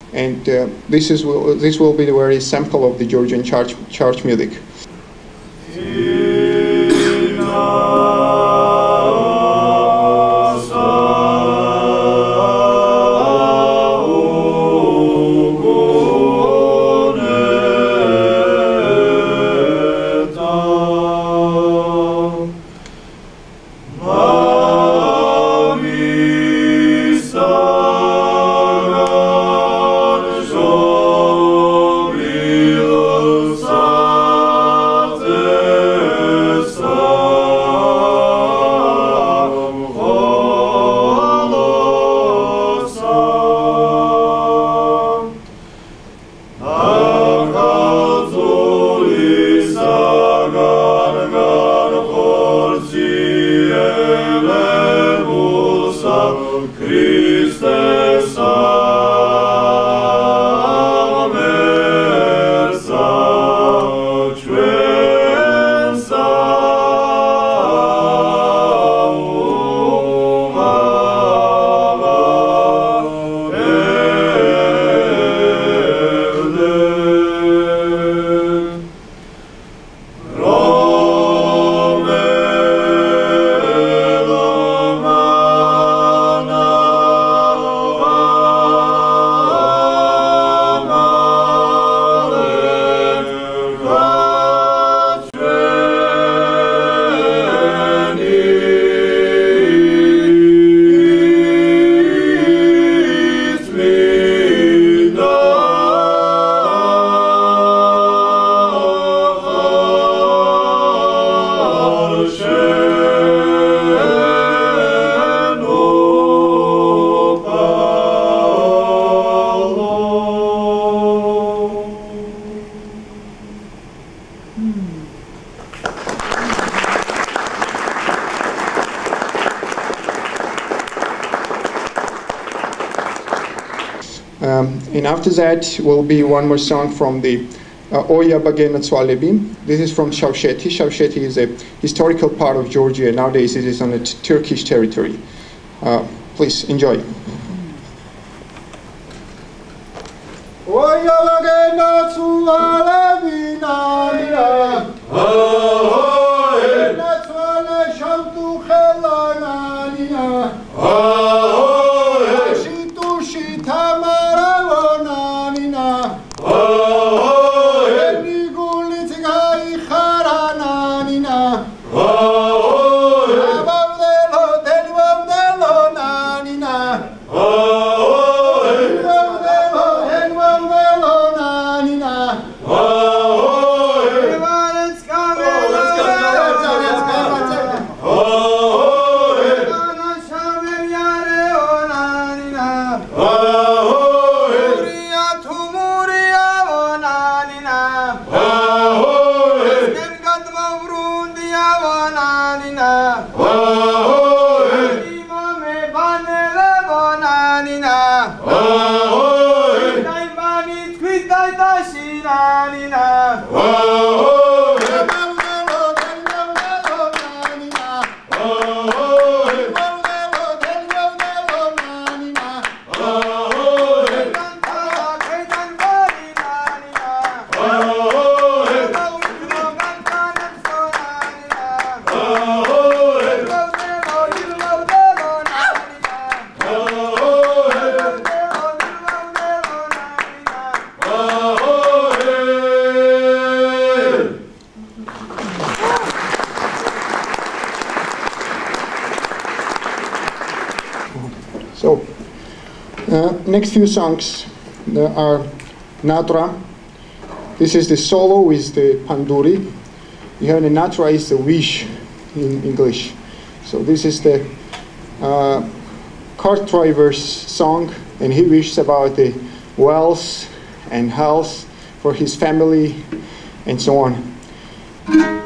and this will be the very sample of the Georgian church music. And after that will be one more song from the Oya Bagena Tsualebi. This is from Shavsheti. Shavsheti is a historical part of Georgia. Nowadays it is on a Turkish territory. Please enjoy. Oya Bagena Tsualebi Nalia. Natsuale Shamtu Khelanalia. So, next few songs are Natra. This is the solo with the Panduri. You have the Natra is the wish in English. So this is the cart driver's song, and he wishes about the wealth and health for his family and so on.